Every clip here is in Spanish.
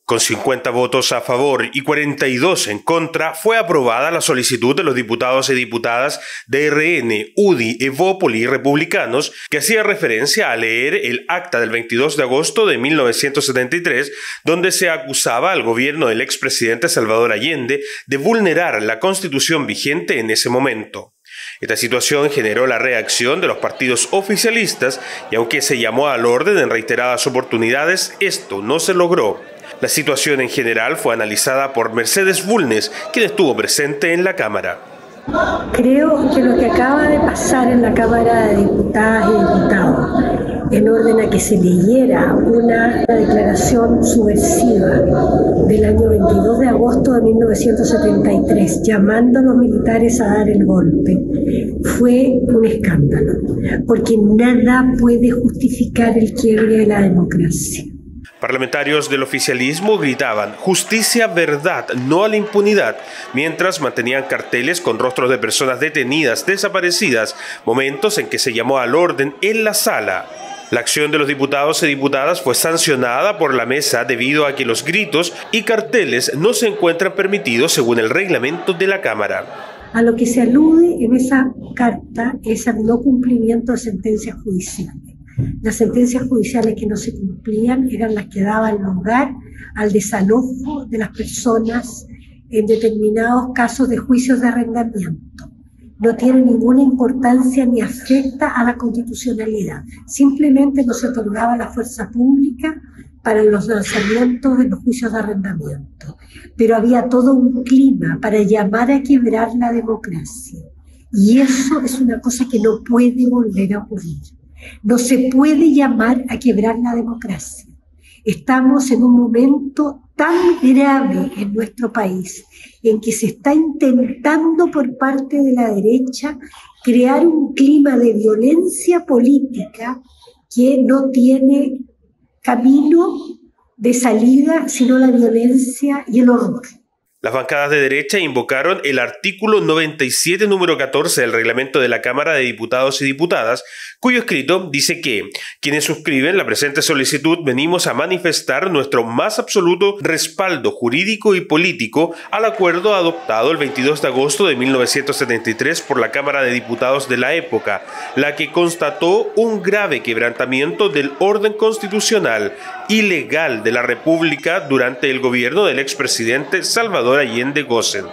Con 50 votos a favor y 42 en contra, fue aprobada la solicitud de los diputados y diputadas de RN, UDI, Evópoli y Republicanos, que hacía referencia a leer el acta del 22 de agosto de 1973, donde se acusaba al gobierno del expresidente Salvador Allende de vulnerar la Constitución vigente en ese momento. Esta situación generó la reacción de los partidos oficialistas y aunque se llamó al orden en reiteradas oportunidades, esto no se logró. La situación en general fue analizada por Mercedes Bulnes, quien estuvo presente en la Cámara. Creo que lo que acaba de pasar en la Cámara de Diputadas y Diputados, en orden a que se leyera una declaración subversiva del año 22 de agosto de 1973, llamando a los militares a dar el golpe, fue un escándalo, porque nada puede justificar el quiebre de la democracia. Parlamentarios del oficialismo gritaban «Justicia, verdad, no a la impunidad», mientras mantenían carteles con rostros de personas detenidas, desaparecidas, momentos en que se llamó al orden en la sala. La acción de los diputados y diputadas fue sancionada por la mesa debido a que los gritos y carteles no se encuentran permitidos según el reglamento de la Cámara. A lo que se alude en esa carta es al no cumplimiento de sentencias judiciales. Las sentencias judiciales que no se cumplían eran las que daban lugar al desalojo de las personas en determinados casos de juicios de arrendamiento. No tiene ninguna importancia ni afecta a la constitucionalidad. Simplemente no se otorgaba la fuerza pública para los lanzamientos de los juicios de arrendamiento. Pero había todo un clima para llamar a quebrar la democracia. Y eso es una cosa que no puede volver a ocurrir. No se puede llamar a quebrar la democracia. Estamos en un momento tan grave en nuestro país, en que se está intentando por parte de la derecha crear un clima de violencia política que no tiene camino de salida, sino la violencia y el horror. Las bancadas de derecha invocaron el artículo 97, número 14 del reglamento de la Cámara de Diputados y Diputadas, cuyo escrito dice que quienes suscriben la presente solicitud venimos a manifestar nuestro más absoluto respaldo jurídico y político al acuerdo adoptado el 22 de agosto de 1973 por la Cámara de Diputados de la época, la que constató un grave quebrantamiento del orden constitucional y legal de la República durante el gobierno del expresidente Salvador Allende Gossen.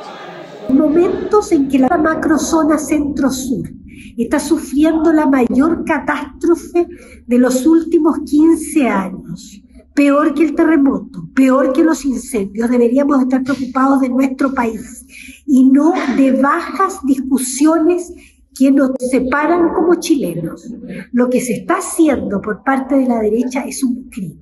Momentos en que la macrozona centro-sur está sufriendo la mayor catástrofe de los últimos 15 años. Peor que el terremoto, peor que los incendios. Deberíamos estar preocupados de nuestro país y no de bajas discusiones que nos separan como chilenos. Lo que se está haciendo por parte de la derecha es un crimen.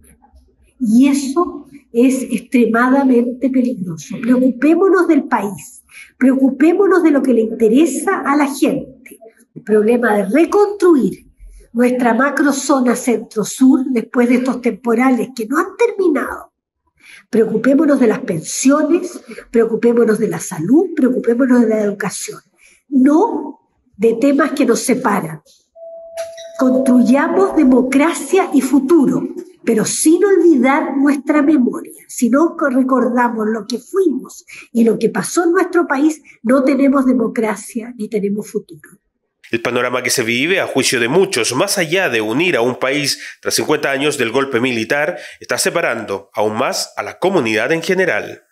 Y eso es extremadamente peligroso. Preocupémonos del país, preocupémonos de lo que le interesa a la gente. El problema de reconstruir nuestra macrozona centro-sur después de estos temporales que no han terminado. Preocupémonos de las pensiones, preocupémonos de la salud, preocupémonos de la educación, no de temas que nos separan. Construyamos democracia y futuro, pero sin olvidar nuestra memoria. Si no recordamos lo que fuimos y lo que pasó en nuestro país, no tenemos democracia ni tenemos futuro. El panorama que se vive, a juicio de muchos, más allá de unir a un país tras 50 años del golpe militar, está separando aún más a la comunidad en general.